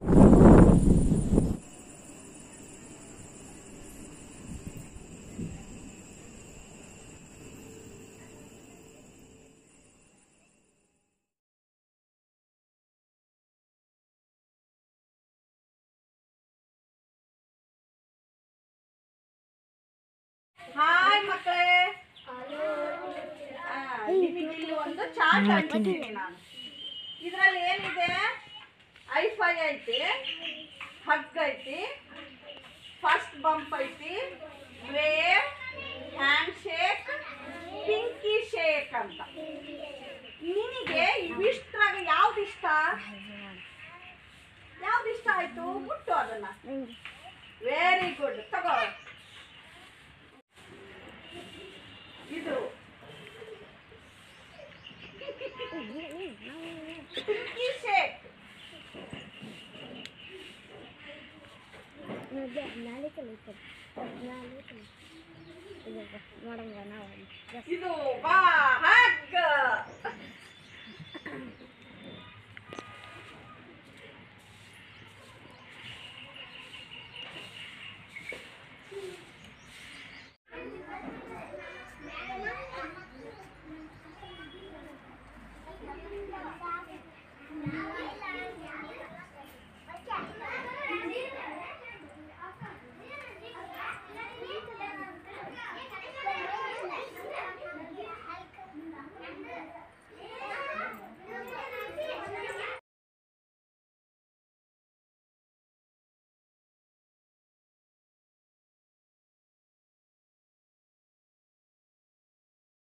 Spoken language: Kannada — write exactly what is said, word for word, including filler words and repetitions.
ಹಾಯ್ ಮಕ್ಕಳೇ, ನಿಮಗೆ ಇಲ್ಲಿ ಒಂದು ಚಾರ್ಟ್ ಅಂಟಿದ್ದೀನಿ ನಾನು. ಇದರಲ್ಲಿ ಏನಿದೆ? ಐಫೈ ಐತಿ, ಹಗ್ ಐತಿ, ಫಸ್ಟ್ ಬಂಪ್ ಐತಿ, wave, hand shake, pinky shake ಅಂತ. ನಿನಗೆ ಇವಿಷ್ಟ್ರಾಗ ಯಾವ್ದು ಇಷ್ಟ? ಯಾವ್ದು ಇಷ್ಟ ಆಯ್ತು? ಮುಟ್ಟು ಅದನ್ನ. ವೆರಿ ಗುಡ್, ತಗೋ. ಇದು ಪಿಂಕಿ ಶೇಕ್. ಇದು ಬಾ ಹಗ್.